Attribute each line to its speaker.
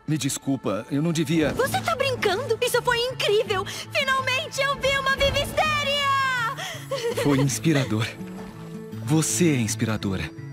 Speaker 1: Me desculpa, eu não devia...
Speaker 2: Você tá brincando? Isso foi incrível! Finalmente eu vi uma Vivistéria!
Speaker 1: Foi inspirador. Você é inspiradora.